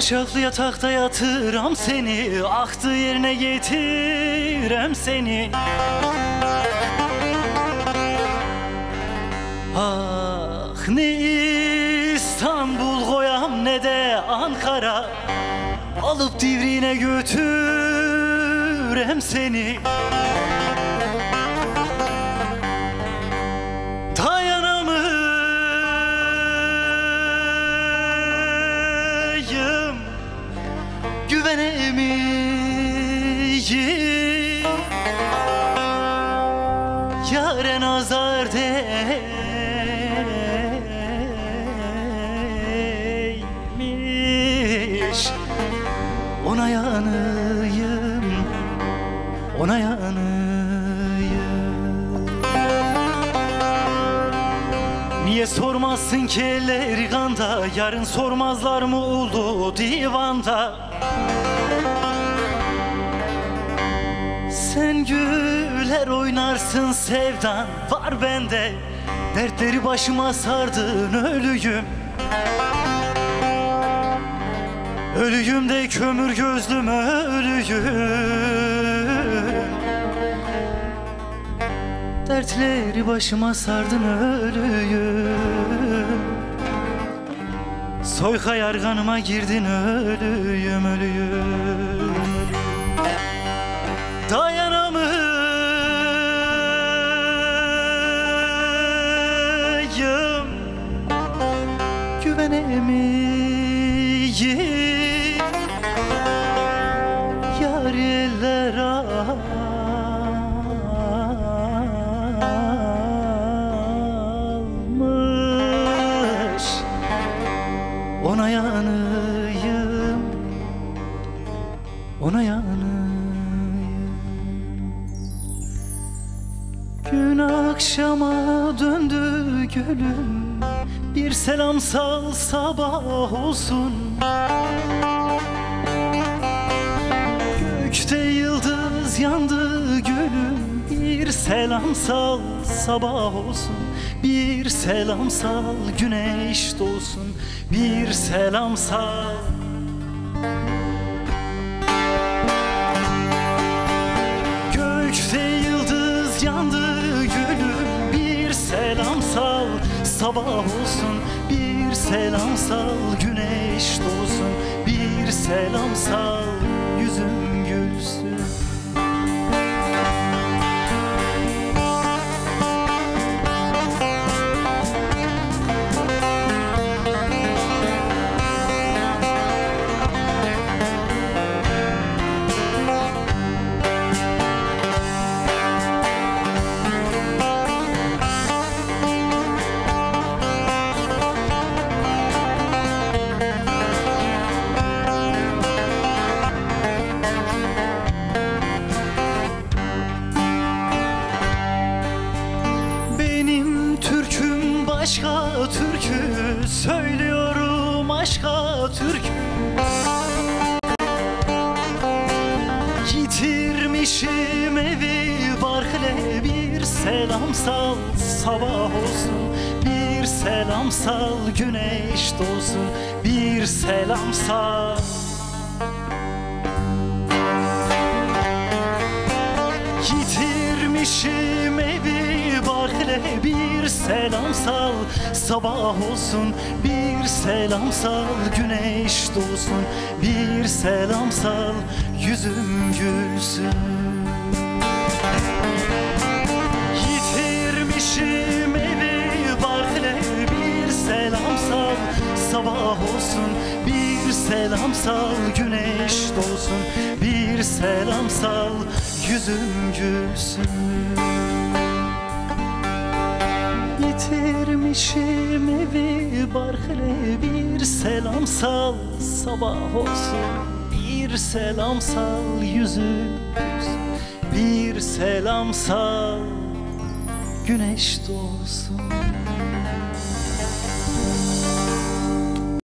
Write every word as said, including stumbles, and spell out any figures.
Başaklı yatakta yatıram seni, aktığı yerine getirem seni. Ah ne İstanbul koyam ne de Ankara, alıp divrine götürem seni. Dayanamayım, güvenemeyim, yâre nazar değmiş. Ona yanıyım, ona yanıyım. Niye sormazsın ki elleri kanda, yarın sormazlar mı ulu divanda? Sen güler oynarsın sevdan var bende, dertleri başıma sardın ölüyüm. Ölüyüm de kömür gözlüm ölüyüm. Dertleri başıma sardın ölüyüm. Soyka yarganıma girdin ölüyüm, ölüyüm. Dayanamayım, güvenemeyim, yar eller almış. Ona yanıyım, ona yanıyım. Gün akşama döndü gülüm, bir selam sal sabah olsun. Gökte yıldız yandı gülüm, bir selam sal sabah olsun. Bir selam sal güneş doğsun, bir selam sal. Gökte yıldız yandı gülüm, bir selam sal sabah olsun. Bir selam sal güneş doğsun, bir selam sal yüzüm gülsün. Aşka türkü söylüyorum, aşka türkü. Yitirmişim evi barkle, bir selam sal sabah olsun. Bir selam sal güneş doğsun, bir selam sal. Yitirmişim evi barkle, bir selam sal sabah olsun. Bir selam sal güneş doğsun, bir selam sal yüzüm gülsün. Yitirmişim evi barkle, bir selam sal sabah olsun. Bir selam sal güneş doğsun, bir selam sal yüzüm gülsün. Yitirmişim evi barkle, bir selam sal sabah olsun. Bir selam sal yüzüm gülsün, bir selam sal güneş doğsun.